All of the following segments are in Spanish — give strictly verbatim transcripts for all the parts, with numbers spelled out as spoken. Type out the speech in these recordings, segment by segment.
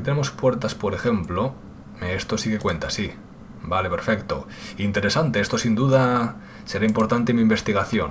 tenemos puertas, por ejemplo. Esto sí que cuenta, sí. Vale, perfecto. Interesante, esto sin duda será importante en mi investigación.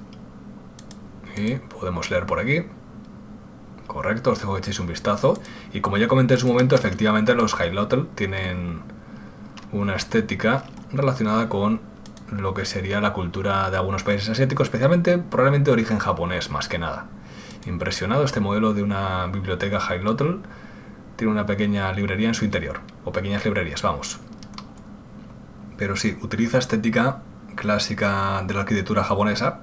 Y podemos leer por aquí. Correcto, os dejo que echéis un vistazo. Y como ya comenté en su momento, efectivamente los Hailotl tienen una estética relacionada con lo que sería la cultura de algunos países asiáticos, especialmente probablemente de origen japonés, más que nada. Impresionado, este modelo de una biblioteca Hailotl tiene una pequeña librería en su interior, o pequeñas librerías, vamos. Pero sí, utiliza estética clásica de la arquitectura japonesa,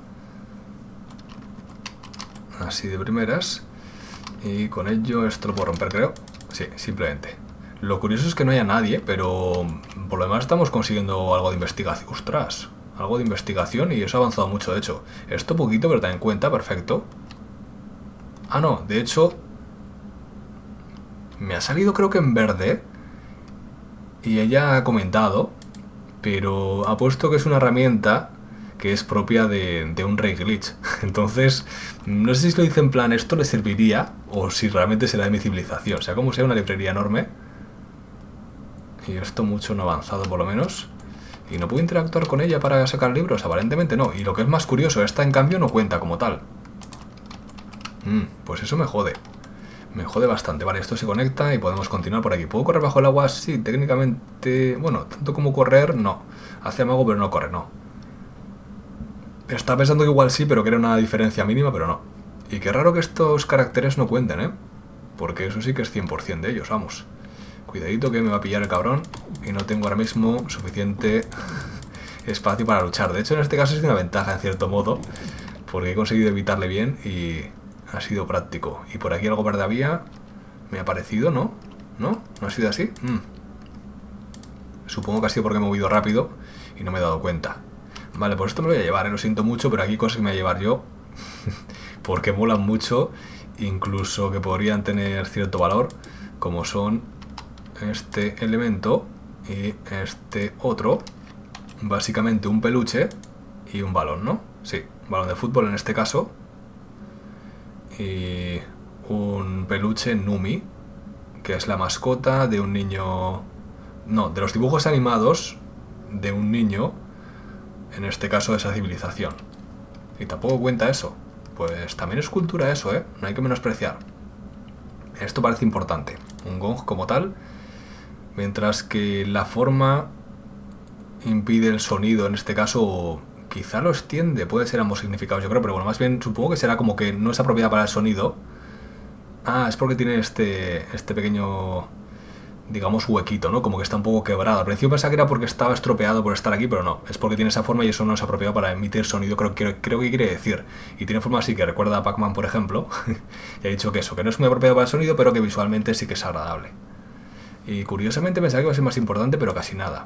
así de primeras, y con ello esto lo puedo romper, creo. Sí, simplemente. Lo curioso es que no haya nadie, pero por lo demás estamos consiguiendo algo de investigación. ¡Ostras! Algo de investigación y eso ha avanzado mucho, de hecho. Esto poquito, pero ten en cuenta, perfecto. Ah, no, de hecho me ha salido creo que en verde y ella ha comentado, pero ha puesto que es una herramienta que es propia de, de un Ray Glitch. Entonces, no sé si lo dice en plan esto le serviría o si realmente será de mi civilización. O sea, como sea una librería enorme. Y esto mucho no ha avanzado por lo menos. Y no puedo interactuar con ella para sacar libros, aparentemente no. Y lo que es más curioso, esta en cambio no cuenta como tal. Mm, pues eso me jode. Me jode bastante. Vale, esto se conecta y podemos continuar por aquí. ¿Puedo correr bajo el agua? Sí, técnicamente... Bueno, tanto como correr, no. Hace amago, pero no corre, no. Estaba pensando que igual sí, pero que era una diferencia mínima, pero no. Y qué raro que estos caracteres no cuenten, ¿eh? Porque eso sí que es cien por cien de ellos, vamos. Cuidadito que me va a pillar el cabrón. Y no tengo ahora mismo suficiente espacio para luchar. De hecho, en este caso es una ventaja, en cierto modo. Porque he conseguido evitarle bien y... ha sido práctico. Y por aquí algo verde había. Me ha parecido, ¿no? ¿No? ¿No ha sido así? Mm. Supongo que ha sido porque me he movido rápido y no me he dado cuenta. Vale, pues esto me lo voy a llevar, ¿eh? Lo siento mucho, pero aquí cosas que me voy a llevar yo. Porque molan mucho. Incluso que podrían tener cierto valor. Como son este elemento y este otro. Básicamente un peluche y un balón, ¿no? Sí, un balón de fútbol en este caso. Y un peluche Numi, que es la mascota de un niño... No, de los dibujos animados de un niño, en este caso de esa civilización. Y tampoco cuenta eso. Pues también es cultura eso, ¿eh? No hay que menospreciar. Esto parece importante. Un gong como tal, mientras que la forma impide el sonido, en este caso... Quizá lo extiende, puede ser ambos significados, yo creo, pero bueno, más bien supongo que será como que no es apropiada para el sonido. Ah, es porque tiene este, este pequeño, digamos, huequito, ¿no? Como que está un poco quebrado. Al principio pensaba que era porque estaba estropeado por estar aquí, pero no. Es porque tiene esa forma y eso no es apropiado para emitir sonido, creo, creo, creo que quiere decir. Y tiene forma así que recuerda a Pac-Man, por ejemplo. Y ha dicho que eso, que no es muy apropiado para el sonido, pero que visualmente sí que es agradable. Y curiosamente pensaba que iba a ser más importante, pero casi nada.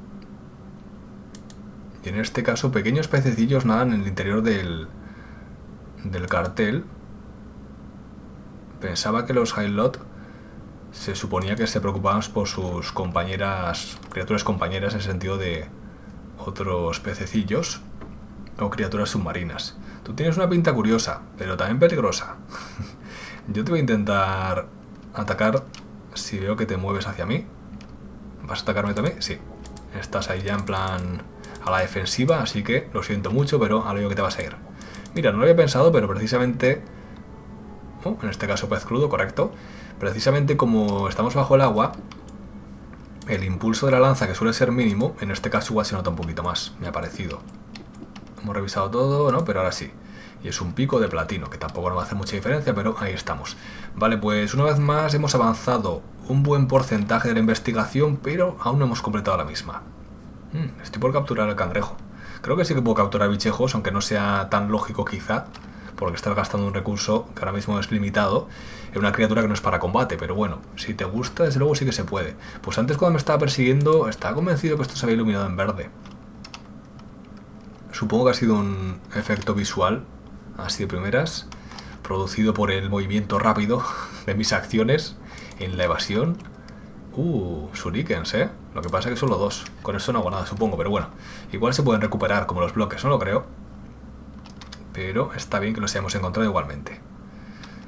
Y en este caso pequeños pececillos nadan en el interior del, del cartel. Pensaba que los Hailotl se suponía que se preocupaban por sus compañeras, criaturas compañeras en el sentido de otros pececillos o criaturas submarinas. Tú tienes una pinta curiosa, pero también peligrosa. Yo te voy a intentar atacar si veo que te mueves hacia mí. ¿Vas a atacarme también? Sí. Estás ahí ya en plan... a la defensiva, así que lo siento mucho, pero ahora veo que te vas a ir. Mira, no lo había pensado, pero precisamente... Oh, en este caso pez crudo, correcto. Precisamente como estamos bajo el agua, el impulso de la lanza, que suele ser mínimo, en este caso igual se nota un poquito más, me ha parecido. Hemos revisado todo, ¿no? Pero ahora sí. Y es un pico de platino, que tampoco nos va a hacer mucha diferencia, pero ahí estamos. Vale, pues una vez más hemos avanzado un buen porcentaje de la investigación, pero aún no hemos completado la misma. Estoy por capturar al cangrejo. Creo que sí que puedo capturar bichejos, aunque no sea tan lógico quizá, porque estás gastando un recurso que ahora mismo es limitado en una criatura que no es para combate, pero bueno, si te gusta, desde luego sí que se puede. Pues antes cuando me estaba persiguiendo, estaba convencido que esto se había iluminado en verde. Supongo que ha sido un efecto visual, así de primeras, producido por el movimiento rápido de mis acciones en la evasión. Uh, shurikens, ¿eh? Lo que pasa es que solo dos. Con eso no hago nada, supongo, pero bueno. Igual se pueden recuperar como los bloques, no lo creo. Pero está bien que los hayamos encontrado igualmente.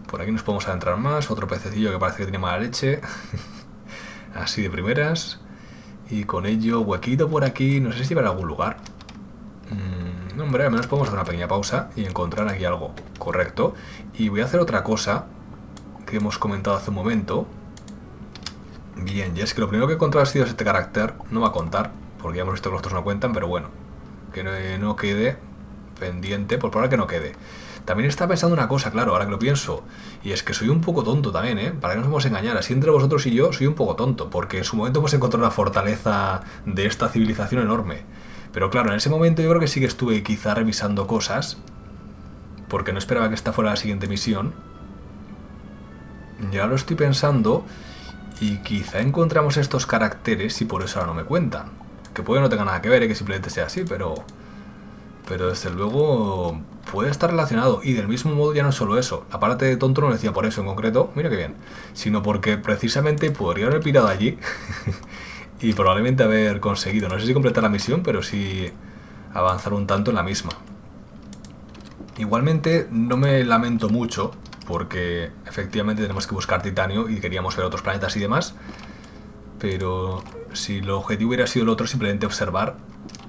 Por aquí nos podemos adentrar más. Otro pececillo que parece que tiene mala leche. Así de primeras. Y con ello, huequito por aquí. No sé si va a algún lugar. Mm, hombre, al menos podemos hacer una pequeña pausa y encontrar aquí algo. Correcto. Y voy a hacer otra cosa que hemos comentado hace un momento. Bien, y es que lo primero que he encontrado ha sido este carácter. No va a contar, porque ya hemos visto que los otros no cuentan, pero bueno. Que no, no quede pendiente, por ahora que no quede. También estaba pensando una cosa, claro, ahora que lo pienso. Y es que soy un poco tonto también, ¿eh? Para que no nos vamos a engañar. Así entre vosotros y yo, soy un poco tonto. Porque en su momento hemos encontrado una fortaleza de esta civilización enorme. Pero claro, en ese momento yo creo que sí que estuve quizá revisando cosas. Porque no esperaba que esta fuera la siguiente misión. Ya lo estoy pensando. Y quizá encontramos estos caracteres y por eso ahora no me cuentan. Que puede no tenga nada que ver, ¿eh? Que simplemente sea así, pero... Pero desde luego puede estar relacionado. Y del mismo modo ya no es solo eso. La parte de tonto no lo decía por eso en concreto, mira que bien. Sino porque precisamente podría haber pirado allí y probablemente haber conseguido, no sé si completar la misión, pero sí avanzar un tanto en la misma. Igualmente no me lamento mucho, porque efectivamente tenemos que buscar titanio y queríamos ver otros planetas y demás. Pero si el objetivo hubiera sido el otro, simplemente observar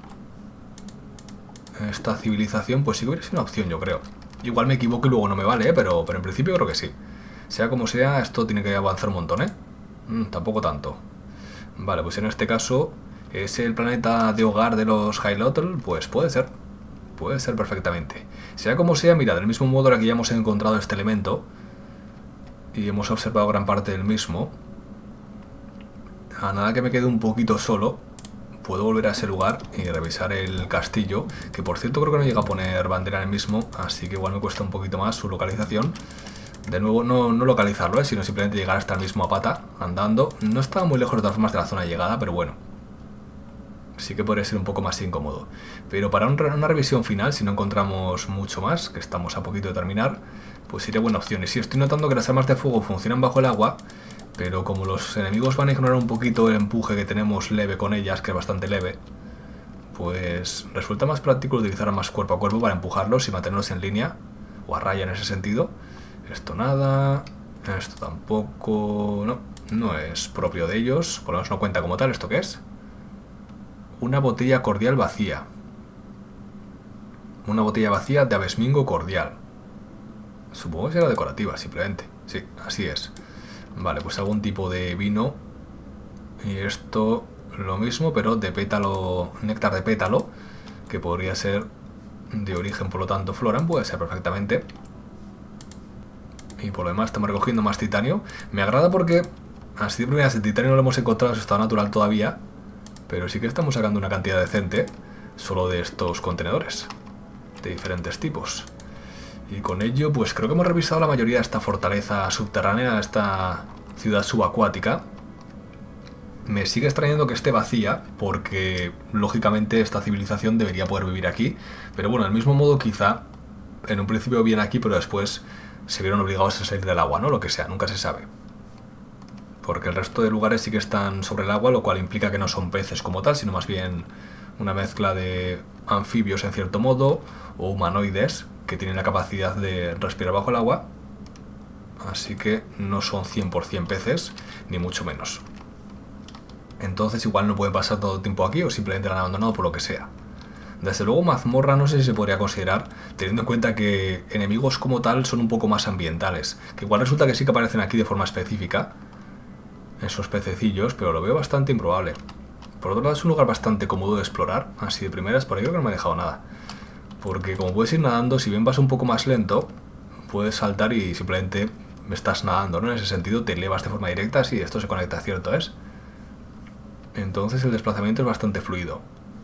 esta civilización, pues sí que hubiera sido una opción, yo creo. Igual me equivoco y luego no me vale, ¿eh? pero, pero en principio creo que sí. Sea como sea, esto tiene que avanzar un montón, ¿eh? Mm, tampoco tanto. Vale, pues en este caso, ¿es el planeta de hogar de los Hylotl? Pues puede ser. Puede ser perfectamente. Sea como sea, mira, del mismo modo aquí ya hemos encontrado este elemento y hemos observado gran parte del mismo. A nada que me quede un poquito solo, puedo volver a ese lugar y revisar el castillo, que por cierto creo que no llega a poner bandera en el mismo, así que igual me cuesta un poquito más su localización. De nuevo, no, no localizarlo, ¿eh? Sino simplemente llegar hasta el mismo a pata, andando. No estaba muy lejos de todas formas de la zona de llegada, pero bueno. Sí que podría ser un poco más incómodo. Pero para un, una revisión final, si no encontramos mucho más, que estamos a poquito de terminar, pues sería buena opción. Y sí, estoy notando que las armas de fuego funcionan bajo el agua, pero como los enemigos van a ignorar un poquito el empuje que tenemos leve con ellas, que es bastante leve, pues resulta más práctico utilizar armas cuerpo a cuerpo para empujarlos y mantenerlos en línea, o a raya en ese sentido. Esto nada, esto tampoco, no, no es propio de ellos, por lo menos no cuenta como tal. ¿Esto qué es? Una botella cordial vacía. Una botella vacía de abesmingo cordial. Supongo que será decorativa, simplemente. Sí, así es. Vale, pues algún tipo de vino. Y esto lo mismo, pero de pétalo, néctar de pétalo, que podría ser de origen, por lo tanto, floran, puede ser perfectamente. Y por lo demás estamos recogiendo más titanio. Me agrada porque así de primeras el titanio no lo hemos encontrado en su estado natural todavía, pero sí que estamos sacando una cantidad decente solo de estos contenedores de diferentes tipos. Y con ello, pues creo que hemos revisado la mayoría de esta fortaleza subterránea, esta ciudad subacuática. Me sigue extrañando que esté vacía, porque lógicamente esta civilización debería poder vivir aquí. Pero bueno, del mismo modo quizá en un principio viene aquí, pero después se vieron obligados a salir del agua, ¿no? Lo que sea, nunca se sabe. Porque el resto de lugares sí que están sobre el agua, lo cual implica que no son peces como tal, sino más bien una mezcla de anfibios en cierto modo, o humanoides, que tienen la capacidad de respirar bajo el agua. Así que no son cien por cien peces, ni mucho menos. Entonces igual no pueden pasar todo el tiempo aquí, o simplemente la han abandonado por lo que sea. Desde luego mazmorra no sé si se podría considerar, teniendo en cuenta que enemigos como tal son un poco más ambientales. Que igual resulta que sí que aparecen aquí de forma específica, esos pececillos, pero lo veo bastante improbable. Por otro lado es un lugar bastante cómodo de explorar, así de primeras, por ahí creo que no me he dejado nada. Porque como puedes ir nadando, si bien vas un poco más lento, puedes saltar y simplemente estás nadando, ¿no? En ese sentido te elevas de forma directa, si esto se conecta, cierto es. Entonces el desplazamiento es bastante fluido.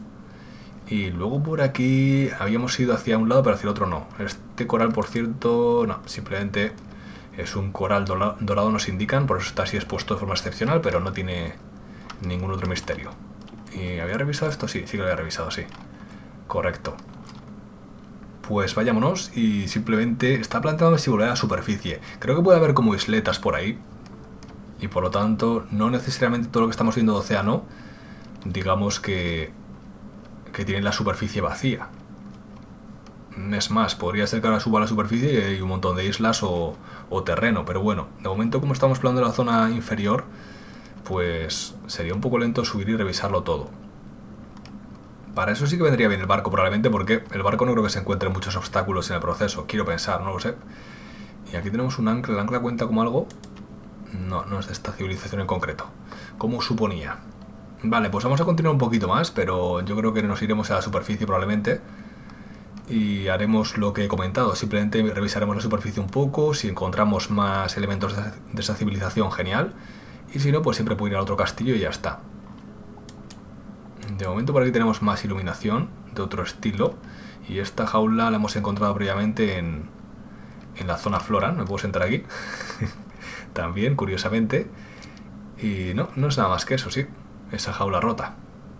Y luego por aquí habíamos ido hacia un lado, pero hacia el otro no. Este coral, por cierto, no, simplemente es un coral dorado, nos indican, por eso está así expuesto de forma excepcional, pero no tiene ningún otro misterio. ¿Y había revisado esto? Sí, sí que lo había revisado, sí. Correcto. Pues vayámonos y simplemente está planteando si volver a la superficie. Creo que puede haber como isletas por ahí. Y por lo tanto, no necesariamente todo lo que estamos viendo de océano, digamos que, que tiene la superficie vacía. Es más, podría ser que ahora suba a la superficie y hay un montón de islas o, o terreno, pero bueno, de momento como estamos explorando la zona inferior, pues sería un poco lento subir y revisarlo todo. Para eso sí que vendría bien el barco probablemente, porque el barco no creo que se encuentre muchos obstáculos en el proceso, quiero pensar, no lo sé. Y aquí tenemos un ancla, ¿el ancla cuenta como algo? No, no es de esta civilización en concreto, como suponía. Vale, pues vamos a continuar un poquito más, pero yo creo que nos iremos a la superficie probablemente. Y haremos lo que he comentado, simplemente revisaremos la superficie un poco, si encontramos más elementos de esa civilización, genial, y si no, pues siempre puedo ir al otro castillo y ya está. De momento por aquí tenemos más iluminación de otro estilo, y esta jaula la hemos encontrado previamente en, en la zona flora, me puedo sentar aquí, también, curiosamente, y no, no es nada más que eso, sí, esa jaula rota.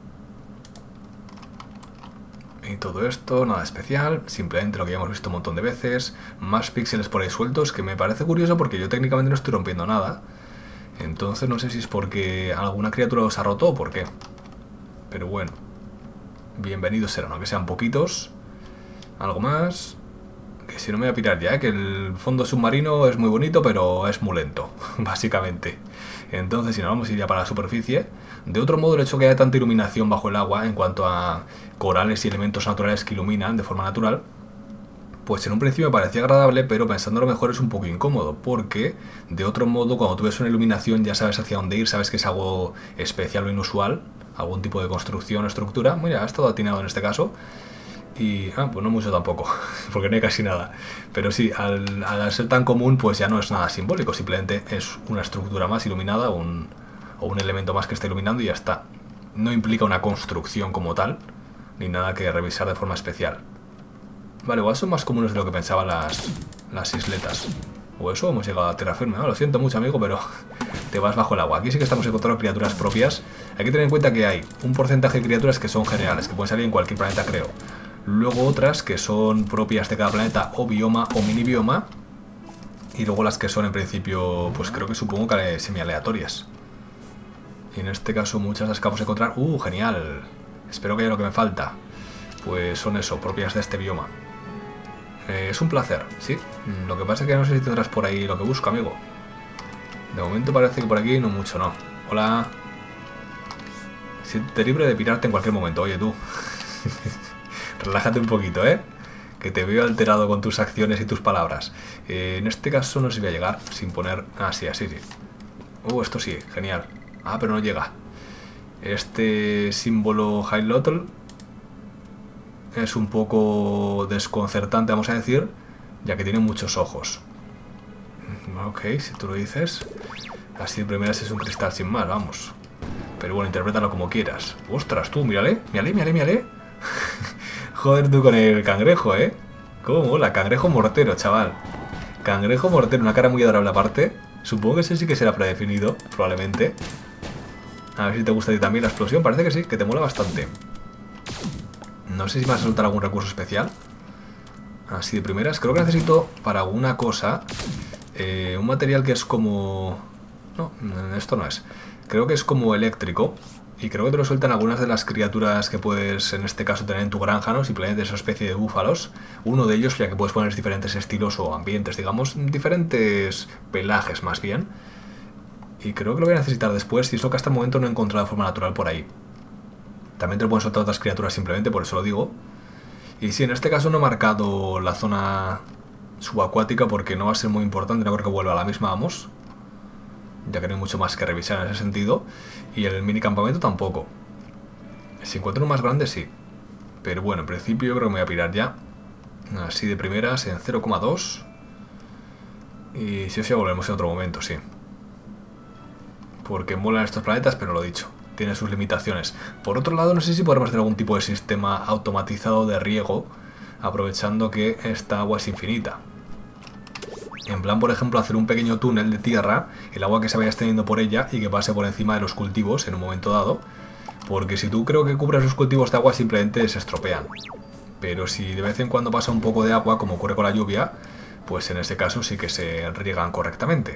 Y todo esto, nada especial, simplemente lo que ya hemos visto un montón de veces, más píxeles por ahí sueltos, que me parece curioso porque yo técnicamente no estoy rompiendo nada. Entonces no sé si es porque alguna criatura los ha roto o por qué. Pero bueno, bienvenidos serán, aunque sean poquitos. Algo más, que si no me voy a pirar ya, que el fondo submarino es muy bonito pero es muy lento, básicamente. Entonces si no, vamos a ir ya para la superficie. De otro modo, el hecho que haya tanta iluminación bajo el agua en cuanto a corales y elementos naturales que iluminan de forma natural, pues en un principio me parecía agradable, pero pensándolo mejor es un poco incómodo, porque de otro modo cuando tú ves una iluminación ya sabes hacia dónde ir, sabes que es algo especial o inusual, algún tipo de construcción o estructura. Mira, ha estado atinado en este caso. Y, ah, pues no mucho tampoco, porque no hay casi nada. Pero sí, al, al ser tan común, pues ya no es nada simbólico, simplemente es una estructura más iluminada, un, o un elemento más que está iluminando y ya está. No implica una construcción como tal, ni nada que revisar de forma especial. Vale, igual son más comunes de lo que pensaban las, las isletas. O eso, hemos llegado a tierra firme. No, lo siento mucho, amigo, pero te vas bajo el agua. Aquí sí que estamos encontrando criaturas propias. Hay que tener en cuenta que hay un porcentaje de criaturas que son generales, que pueden salir en cualquier planeta, creo. Luego otras que son propias de cada planeta o bioma o mini bioma. Y luego las que son en principio, pues creo que supongo que semi-aleatorias. Y en este caso muchas las que vamos a encontrar. ¡Uh, genial! Espero que haya lo que me falta. Pues son eso, propias de este bioma. Eh, es un placer, sí. Lo que pasa es que no sé si tendrás por ahí lo que busco, amigo. De momento parece que por aquí no mucho, no. Hola. Siéntete libre de pirarte en cualquier momento, oye tú. Relájate un poquito, ¿eh? Que te veo alterado con tus acciones y tus palabras. Eh, en este caso no sé si voy a llegar sin poner... Ah, sí, así, sí. Uh, esto sí, genial. Ah, pero no llega. Este símbolo Highlightle es un poco desconcertante, vamos a decir, ya que tiene muchos ojos. Ok, si tú lo dices. Así de primeras es un cristal sin más, vamos. Pero bueno, interprétalo como quieras. Ostras, tú, mírale, mírale, mírale, mírale. Joder tú con el cangrejo, ¿eh? Cómo mola, cangrejo mortero, chaval. Cangrejo mortero, una cara muy adorable aparte. Supongo que ese sí que será predefinido, probablemente. A ver si te gusta a ti también la explosión. Parece que sí, que te mola bastante. No sé si me vas a soltar algún recurso especial. Así de primeras. Creo que necesito para alguna cosa eh, un material que es como... No, esto no es. Creo que es como eléctrico. Y creo que te lo sueltan algunas de las criaturas que puedes, en este caso, tener en tu granja, ¿no? Simplemente esa especie de búfalos. Uno de ellos, ya que puedes poner diferentes estilos o ambientes, digamos, diferentes pelajes más bien. Y creo que lo voy a necesitar después, y es lo que hasta el momento no he encontrado de forma natural por ahí. También te lo pueden soltar otras criaturas simplemente, por eso lo digo. Y sí, en este caso no he marcado la zona subacuática porque no va a ser muy importante, no creo que vuelva a la misma, vamos. Ya que no hay mucho más que revisar en ese sentido. Y el mini campamento tampoco. Si encuentro uno más grande, sí. Pero bueno, en principio yo creo que me voy a pirar ya. Así de primeras en cero coma dos. Y si os ya volvemos en otro momento, sí. Porque molan estos planetas, pero lo dicho, tiene sus limitaciones. Por otro lado, no sé si podremos hacer algún tipo de sistema automatizado de riego, aprovechando que esta agua es infinita. En plan, por ejemplo, hacer un pequeño túnel de tierra, el agua que se vaya extendiendo por ella y que pase por encima de los cultivos en un momento dado. Porque si tú creo que cubres los cultivos de agua, simplemente se estropean. Pero si de vez en cuando pasa un poco de agua, como ocurre con la lluvia, pues en ese caso sí que se riegan correctamente.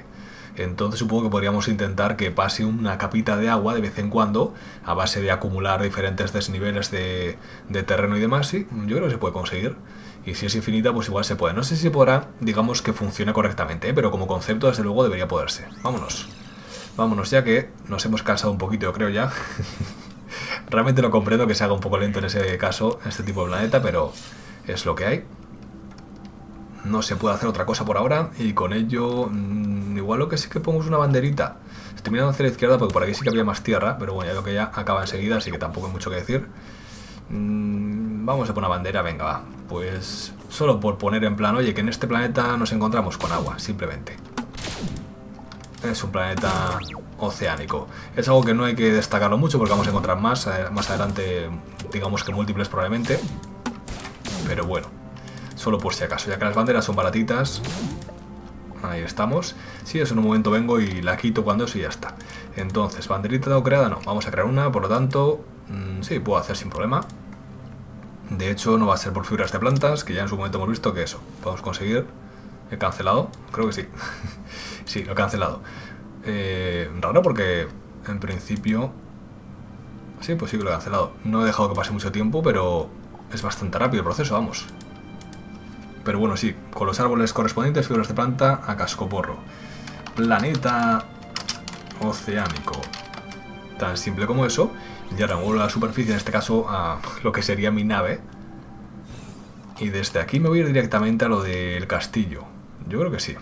Entonces supongo que podríamos intentar que pase una capita de agua de vez en cuando a base de acumular diferentes desniveles de, de terreno y demás. Sí, yo creo que se puede conseguir. Y si es infinita, pues igual se puede. No sé si podrá, digamos, que funcione correctamente, ¿eh? Pero como concepto, desde luego, debería poderse. Vámonos. Vámonos, ya que nos hemos cansado un poquito, yo creo ya. Realmente no comprendo que se haga un poco lento en ese caso, este tipo de planeta, pero es lo que hay. No se puede hacer otra cosa por ahora y con ello mmm, igual lo que sí que pongo es una banderita. Estoy mirando hacia la izquierda porque por aquí sí que había más tierra, pero bueno, ya veo que ya acaba enseguida, así que tampoco hay mucho que decir. Mm, vamos a poner una bandera, venga, va. Pues solo por poner en plan, oye, que en este planeta nos encontramos con agua, simplemente. Es un planeta oceánico. Es algo que no hay que destacarlo mucho porque vamos a encontrar más, eh, más adelante, digamos que múltiples probablemente. Pero bueno. Solo por si acaso, ya que las banderas son baratitas. Ahí estamos. Si eso en un momento vengo y la quito cuando eso y ya está. Entonces, banderita no creada, no. Vamos a crear una, por lo tanto, mmm, sí, puedo hacer sin problema. De hecho, no va a ser por fibras de plantas, que ya en su momento hemos visto que eso. Podemos conseguir. He cancelado, creo que sí. Sí, lo he cancelado. Eh, raro porque, en principio... Sí, pues sí que lo he cancelado. No he dejado que pase mucho tiempo, pero es bastante rápido el proceso, vamos. Pero bueno, sí, con los árboles correspondientes, fibras de planta a cascoporro. Planeta oceánico. Tan simple como eso. Y ahora muevo la superficie, en este caso, a lo que sería mi nave. Y desde aquí me voy a ir directamente a lo del castillo. Yo creo que sí.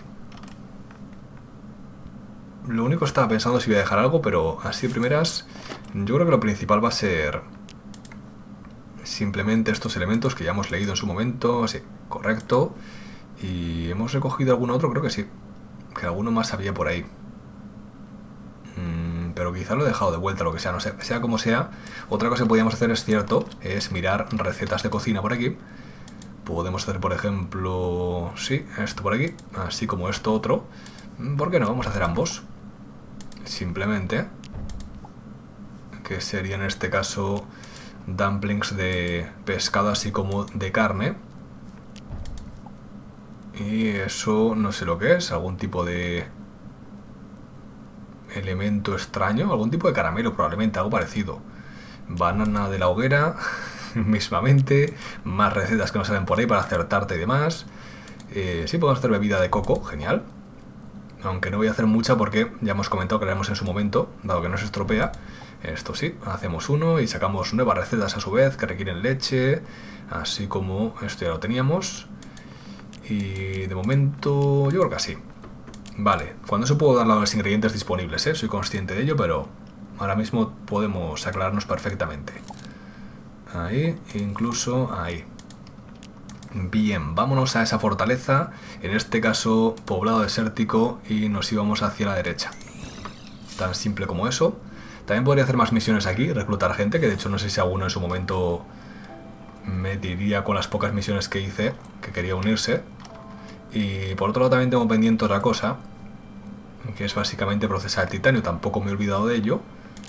Lo único que estaba pensando si voy a dejar algo, pero así de primeras, yo creo que lo principal va a ser... simplemente estos elementos que ya hemos leído en su momento. Sí, correcto. Y hemos recogido algún otro, creo que sí. Que alguno más había por ahí. Mm, pero quizá lo he dejado de vuelta, lo que sea, no sé. Sea como sea, otra cosa que podríamos hacer, es cierto, es mirar recetas de cocina por aquí. Podemos hacer, por ejemplo, sí, esto por aquí, así como esto otro. ¿Por qué no? Vamos a hacer ambos. Simplemente. Que sería en este caso... dumplings de pescado así como de carne. Y eso no sé lo que es. Algún tipo de elemento extraño. Algún tipo de caramelo probablemente. Algo parecido. Banana de la hoguera. Mismamente. Más recetas que nos salen por ahí para acertarte y demás. Eh, sí, podemos hacer bebida de coco. Genial. Aunque no voy a hacer mucha porque ya hemos comentado que lo haremos en su momento. Dado que no se estropea. Esto sí, hacemos uno y sacamos nuevas recetas a su vez que requieren leche, así como esto ya lo teníamos. Y de momento yo creo que así. Vale, cuando eso puedo dar los ingredientes disponibles, ¿eh? Soy consciente de ello, pero ahora mismo podemos aclararnos perfectamente. Ahí, incluso ahí. Bien, vámonos a esa fortaleza, en este caso poblado desértico, y nos íbamos hacia la derecha. Tan simple como eso. También podría hacer más misiones aquí, reclutar gente, que de hecho no sé si alguno en su momento me diría con las pocas misiones que hice que quería unirse. Y por otro lado también tengo pendiente otra cosa, que es básicamente procesar el titanio, tampoco me he olvidado de ello.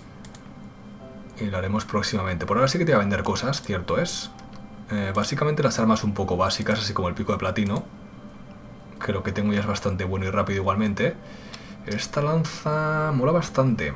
Y lo haremos próximamente. Por ahora sí que te voy a vender cosas, cierto es. Eh, básicamente las armas un poco básicas, así como el pico de platino, que lo que tengo ya es bastante bueno y rápido igualmente. Esta lanza mola bastante.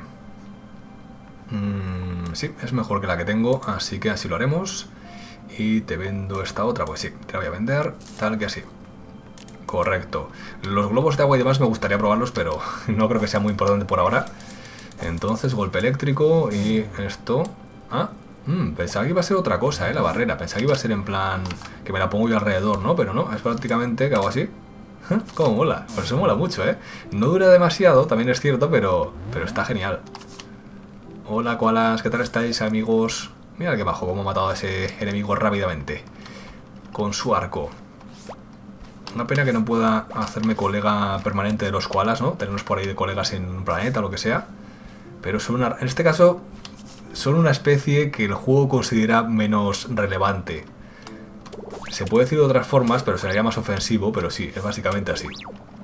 Mm, sí, es mejor que la que tengo, así que así lo haremos. Y te vendo esta otra, pues sí, te la voy a vender, tal que así. Correcto. Los globos de agua y demás me gustaría probarlos, pero no creo que sea muy importante por ahora. Entonces, golpe eléctrico y esto... Ah, mmm, pensaba que iba a ser otra cosa, eh, la barrera. Pensaba que iba a ser en plan que me la pongo yo alrededor, ¿no? Pero no, es prácticamente que hago así. Cómo mola, por eso mola mucho, ¿eh? No dura demasiado, también es cierto, pero, pero está genial. Hola, koalas, ¿qué tal estáis, amigos? Mira qué bajo, cómo ha matado a ese enemigo rápidamente. Con su arco. Una pena que no pueda hacerme colega permanente de los koalas, ¿no? Tenerlos por ahí de colegas en un planeta o lo que sea. Pero son una... en este caso, son una especie que el juego considera menos relevante. Se puede decir de otras formas, pero sería más ofensivo, pero sí, es básicamente así.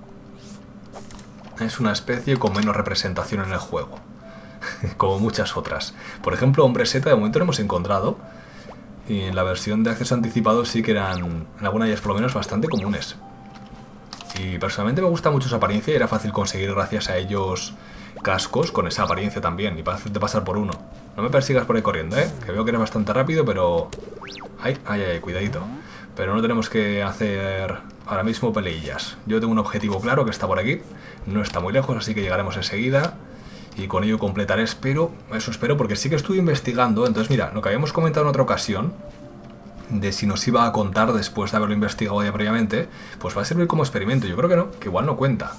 Es una especie con menos representación en el juego. Como muchas otras. Por ejemplo, Hombre Seta de momento lo hemos encontrado. Y en la versión de acceso anticipado sí que eran, en alguna de ellas por lo menos, bastante comunes. Y personalmente me gusta mucho su apariencia y era fácil conseguir gracias a ellos cascos con esa apariencia también. Y para hacerte pasar por uno. No me persigas por ahí corriendo, ¿eh? Que veo que eres bastante rápido, pero... Ay, ay, ay, cuidadito. Pero no tenemos que hacer ahora mismo peleillas. Yo tengo un objetivo claro que está por aquí. No está muy lejos, así que llegaremos enseguida. Y con ello completaré, espero. Eso espero, porque sí que estuve investigando. Entonces, mira, lo que habíamos comentado en otra ocasión, de si nos iba a contar después de haberlo investigado ya previamente, pues va a servir como experimento. Yo creo que no, que igual no cuenta.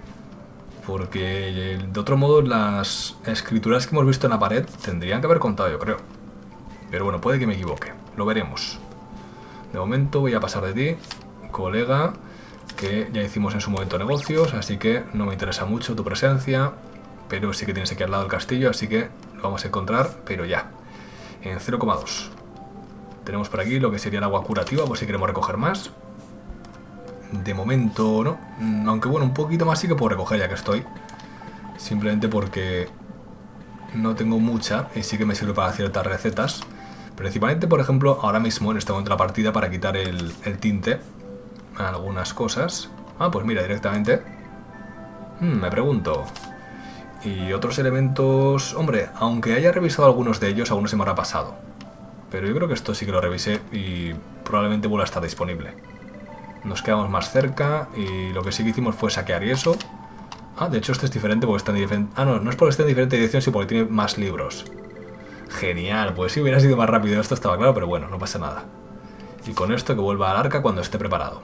Porque de otro modo las escrituras que hemos visto en la pared tendrían que haber contado, yo creo. Pero bueno, puede que me equivoque. Lo veremos. De momento voy a pasar de ti, colega, que ya hicimos en su momento negocios, así que no me interesa mucho tu presencia. Pero sí que tienes aquí al lado del castillo, así que lo vamos a encontrar, pero ya. En cero coma dos. Tenemos por aquí lo que sería el agua curativa, por si queremos recoger más. De momento no, aunque bueno, un poquito más sí que puedo recoger ya que estoy. Simplemente porque no tengo mucha y sí que me sirve para ciertas recetas. Principalmente, por ejemplo, ahora mismo, en este momento de la partida, para quitar el, el tinte a algunas cosas. Ah, pues mira, directamente. Hmm, me pregunto. Y otros elementos... Hombre, aunque haya revisado algunos de ellos, aún no se me habrá pasado. Pero yo creo que esto sí que lo revisé y probablemente vuelva a estar disponible. Nos quedamos más cerca y lo que sí que hicimos fue saquear y eso. Ah, de hecho este es diferente porque está en diferente... Ah, no, no es porque esté en diferente dirección, sino porque tiene más libros. Genial, pues si hubiera sido más rápido esto estaba claro, pero bueno, no pasa nada. Y con esto que vuelva al arca cuando esté preparado.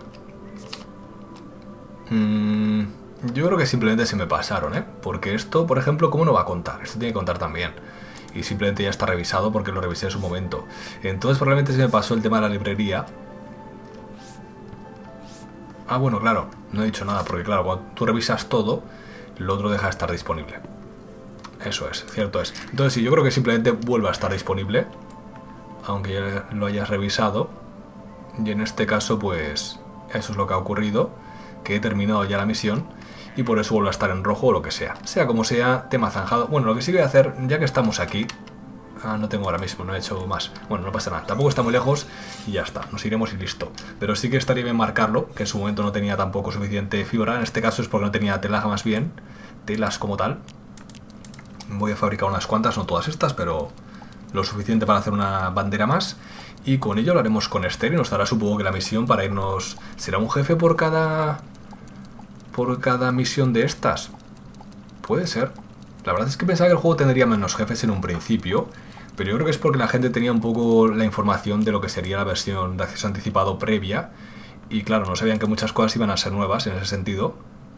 Mm, yo creo que simplemente se me pasaron, ¿eh? Porque esto, por ejemplo, ¿cómo no va a contar? Esto tiene que contar también. Y simplemente ya está revisado porque lo revisé en su momento. Entonces probablemente se me pasó el tema de la librería. Ah, bueno, claro, no he dicho nada, porque claro, cuando tú revisas todo, lo otro deja de estar disponible. Eso es, cierto es. Entonces sí, yo creo que simplemente vuelve a estar disponible, aunque ya lo hayas revisado. Y en este caso, pues, eso es lo que ha ocurrido, que he terminado ya la misión, y por eso vuelve a estar en rojo o lo que sea. Sea como sea, tema zanjado. Bueno, lo que sí voy a hacer, ya que estamos aquí... Ah, no tengo ahora mismo, no he hecho más. Bueno, no pasa nada, tampoco está muy lejos y ya está, nos iremos y listo. Pero sí que estaría bien marcarlo, que en su momento no tenía tampoco suficiente fibra. En este caso es porque no tenía tela más bien, telas como tal. Voy a fabricar unas cuantas, no todas estas, pero lo suficiente para hacer una bandera más. Y con ello lo haremos con Esther y nos dará, supongo que la misión para irnos... ¿Será un jefe por cada... por cada misión de estas? Puede ser. La verdad es que pensaba que el juego tendría menos jefes en un principio, pero yo creo que es porque la gente tenía un poco la información de lo que sería la versión de acceso anticipado previa. Y claro, no sabían que muchas cosas iban a ser nuevas en ese sentido.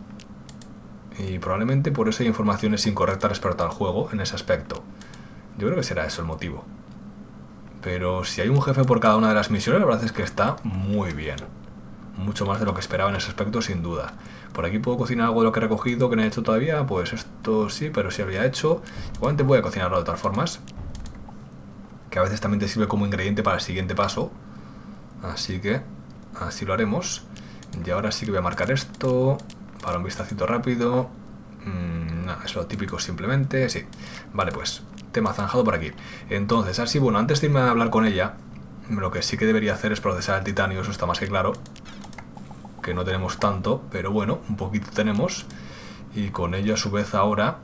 Y probablemente por eso hay informaciones incorrectas respecto al juego en ese aspecto. Yo creo que será eso el motivo. Pero si hay un jefe por cada una de las misiones, la verdad es que está muy bien. Mucho más de lo que esperaba en ese aspecto, sin duda. Por aquí puedo cocinar algo de lo que he recogido, que no he hecho todavía. Pues esto sí, pero sí había hecho. Igualmente voy a cocinarlo de todas formas, que a veces también te sirve como ingrediente para el siguiente paso. Así que así lo haremos. Y ahora sí que voy a marcar esto para un vistacito rápido. Mm, nada, es lo típico simplemente. Sí, vale, pues tema zanjado por aquí. Entonces, así, bueno, antes de irme a hablar con ella, lo que sí que debería hacer es procesar el titanio. Eso está más que claro, que no tenemos tanto, pero bueno, un poquito tenemos. Y con ello a su vez ahora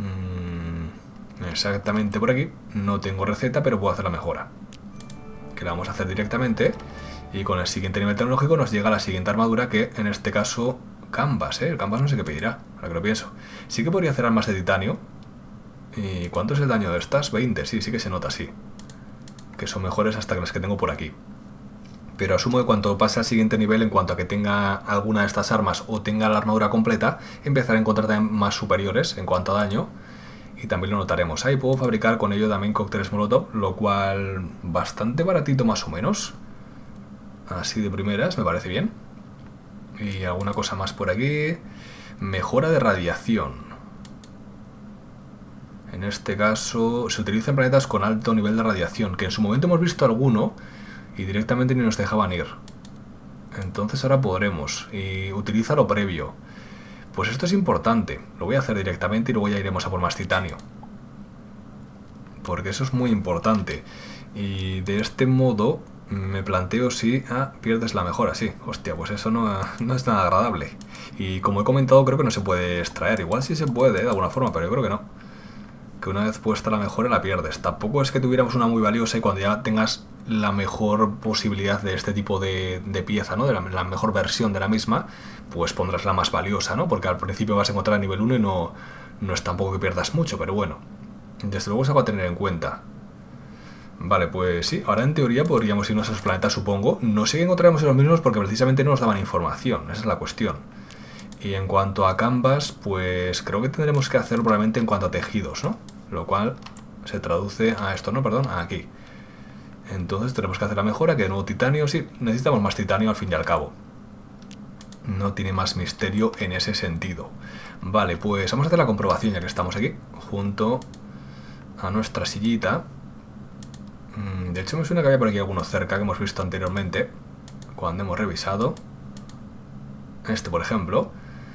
mmm, exactamente por aquí no tengo receta, pero puedo hacer la mejora, que la vamos a hacer directamente. Y con el siguiente nivel tecnológico nos llega la siguiente armadura, que en este caso canvas, ¿eh? El canvas no sé qué pedirá, ahora que lo pienso. Sí que podría hacer armas de titanio. ¿Y cuánto es el daño de estas? veinte, sí, sí que se nota así, que son mejores hasta que las que tengo por aquí. Pero asumo que cuando pase al siguiente nivel, en cuanto a que tenga alguna de estas armas o tenga la armadura completa, empezaré a encontrar también más superiores en cuanto a daño. Y también lo notaremos. Ahí puedo fabricar con ello también cócteles molotov, lo cual bastante baratito más o menos. Así de primeras, me parece bien. Y alguna cosa más por aquí. Mejora de radiación. En este caso se utiliza en planetas con alto nivel de radiación, que en su momento hemos visto alguno y directamente ni nos dejaban ir. Entonces ahora podremos. Y utiliza lo previo. Pues esto es importante. Lo voy a hacer directamente y luego ya iremos a por más titanio, porque eso es muy importante. Y de este modo me planteo si ah, pierdes la mejora, sí. Hostia, pues eso no, no es nada agradable. Y como he comentado, creo que no se puede extraer. Igual sí se puede, ¿eh? De alguna forma, pero yo creo que no. Que una vez puesta la mejora la pierdes. Tampoco es que tuviéramos una muy valiosa y cuando ya tengas la mejor posibilidad de este tipo de, de pieza, ¿no? De la, la mejor versión de la misma, pues pondrás la más valiosa, ¿no? Porque al principio vas a encontrar a nivel uno y no, no es tampoco que pierdas mucho, pero bueno. Desde luego es algo a tener en cuenta. Vale, pues sí, ahora en teoría podríamos irnos a esos planetas, supongo. No sé que encontraremos en los mismos porque precisamente no nos daban información, esa es la cuestión. Y en cuanto a canvas, pues creo que tendremos que hacerlo probablemente en cuanto a tejidos, ¿no? Lo cual se traduce a esto, ¿no? Perdón, a aquí. Entonces tenemos que hacer la mejora, que de nuevo titanio, sí, necesitamos más titanio al fin y al cabo. No tiene más misterio en ese sentido. Vale, pues vamos a hacer la comprobación ya que estamos aquí, junto a nuestra sillita. De hecho me suena que había por aquí algunos cerca que hemos visto anteriormente, cuando hemos revisado. Este, por ejemplo.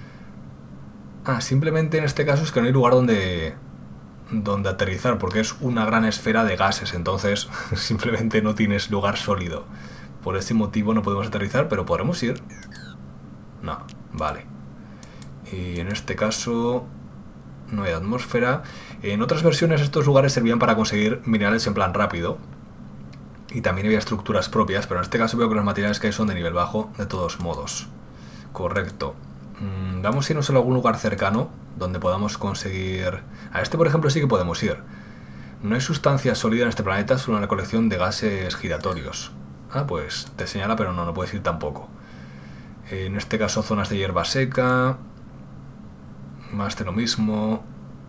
Ah, simplemente en este caso es que no hay lugar donde... donde aterrizar, porque es una gran esfera de gases, entonces simplemente no tienes lugar sólido. Por ese motivo no podemos aterrizar, pero podremos ir. No, vale. Y en este caso no hay atmósfera. En otras versiones estos lugares servían para conseguir minerales en plan rápido y también había estructuras propias, pero en este caso veo que los materiales que hay son de nivel bajo de todos modos. Correcto. Mm, vamos a irnos a algún lugar cercano donde podamos conseguir... A este, por ejemplo, sí que podemos ir. No hay sustancia sólida en este planeta, solo una colección de gases giratorios. Ah, pues te señala, pero no, no puedes ir tampoco. En este caso, zonas de hierba seca. Más de lo mismo.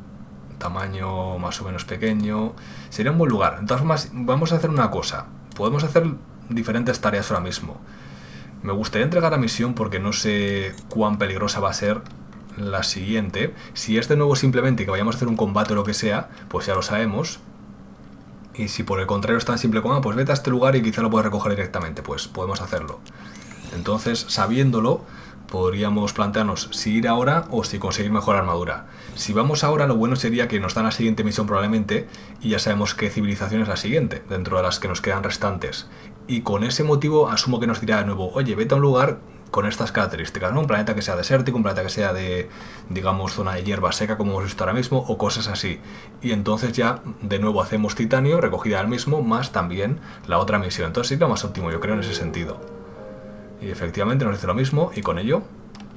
Tamaño más o menos pequeño. Sería un buen lugar. De todas formas, vamos a hacer una cosa. Podemos hacer diferentes tareas ahora mismo. Me gustaría entregar la misión porque no sé cuán peligrosa va a ser la siguiente. Si es de nuevo simplemente que vayamos a hacer un combate o lo que sea, pues ya lo sabemos. Y si por el contrario es tan simple como, ah, pues vete a este lugar y quizá lo puedes recoger directamente, pues podemos hacerlo. Entonces, sabiéndolo, podríamos plantearnos si ir ahora o si conseguir mejor armadura. Si vamos ahora, lo bueno sería que nos dan la siguiente misión probablemente y ya sabemos qué civilización es la siguiente, dentro de las que nos quedan restantes. Y con ese motivo asumo que nos dirá de nuevo, oye, vete a un lugar con estas características, ¿no? Un planeta que sea desértico, un planeta que sea de, digamos, zona de hierba seca, como hemos visto ahora mismo, o cosas así. Y entonces ya, de nuevo, hacemos titanio, recogida del mismo, más también la otra misión. Entonces sí, lo más óptimo, yo creo, en ese sentido. Y efectivamente nos dice lo mismo, y con ello,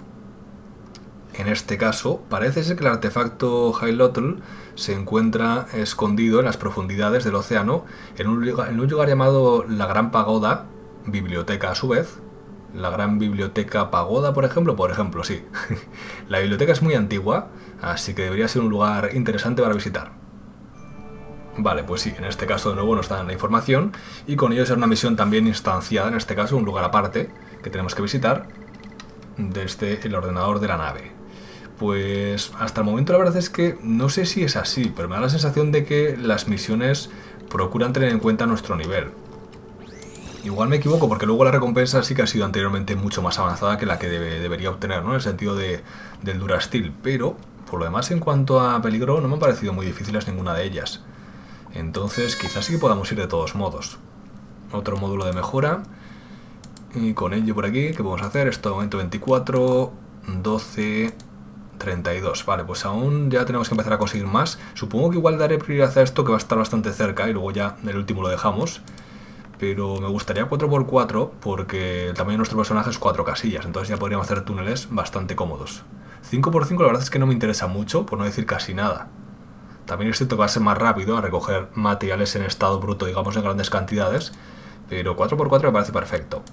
en este caso, parece ser que el artefacto Hylotl se encuentra escondido en las profundidades del océano, en un lugar, en un lugar llamado la Gran Pagoda, biblioteca a su vez. La Gran Biblioteca Pagoda, por ejemplo, por ejemplo, sí. La biblioteca es muy antigua, así que debería ser un lugar interesante para visitar. Vale, pues sí, en este caso de nuevo nos dan la información y con ello será una misión también instanciada, en este caso un lugar aparte que tenemos que visitar desde el ordenador de la nave. Pues hasta el momento la verdad es que no sé si es así, pero me da la sensación de que las misiones procuran tener en cuenta nuestro nivel. Igual me equivoco porque luego la recompensa sí que ha sido anteriormente mucho más avanzada que la que debe, debería obtener, ¿no? En el sentido de, del Durasteel, pero por lo demás en cuanto a peligro no me han parecido muy difíciles ninguna de ellas. Entonces quizás sí que podamos ir de todos modos. Otro módulo de mejora. Y con ello por aquí, ¿qué podemos hacer? Esto de momento veinticuatro, doce, treinta y dos. Vale, pues aún ya tenemos que empezar a conseguir más. Supongo que igual daré prioridad a esto que va a estar bastante cerca y luego ya el último lo dejamos. Pero me gustaría cuatro por cuatro porque el tamaño de nuestro personaje es cuatro casillas, entonces ya podríamos hacer túneles bastante cómodos. cinco por cinco la verdad es que no me interesa mucho, por no decir casi nada. También es cierto que va a ser más rápido a recoger materiales en estado bruto, digamos en grandes cantidades, pero cuatro por cuatro me parece perfecto.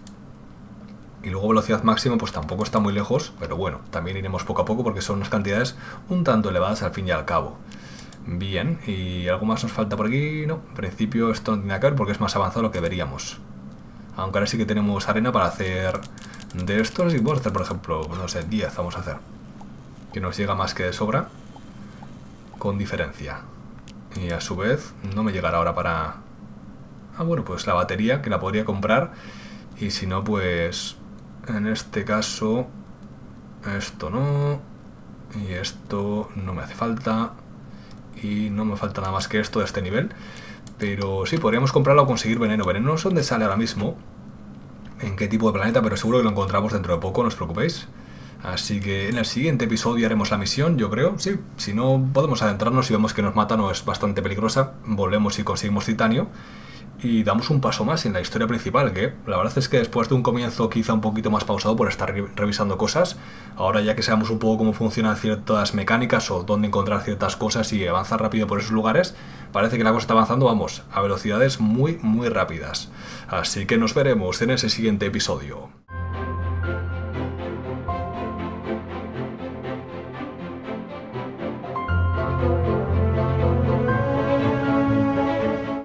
Y luego velocidad máxima pues tampoco está muy lejos, pero bueno, también iremos poco a poco porque son unas cantidades un tanto elevadas al fin y al cabo. Bien, ¿y algo más nos falta por aquí? No, en principio esto no tiene que ver porque es más avanzado lo que veríamos. Aunque ahora sí que tenemos arena para hacer de estos y podemos hacer, por ejemplo, no sé, diez vamos a hacer. Que nos llega más que de sobra, con diferencia. Y a su vez no me llegará ahora para... Ah, bueno, pues la batería, que la podría comprar. Y si no, pues... En este caso... Esto no... Y esto no me hace falta... Y no me falta nada más que esto de este nivel. Pero sí, podríamos comprarla o conseguir veneno. Veneno no sé dónde sale ahora mismo, en qué tipo de planeta, pero seguro que lo encontramos dentro de poco, no os preocupéis. Así que en el siguiente episodio haremos la misión, yo creo, sí. Si no, podemos adentrarnos y vemos que nos matan o es bastante peligrosa, volvemos y conseguimos titanio. Y damos un paso más en la historia principal, que la verdad es que después de un comienzo quizá un poquito más pausado por estar re revisando cosas, ahora ya que sabemos un poco cómo funcionan ciertas mecánicas o dónde encontrar ciertas cosas y avanzar rápido por esos lugares, parece que la cosa está avanzando, vamos, a velocidades muy, muy rápidas. Así que nos veremos en ese siguiente episodio.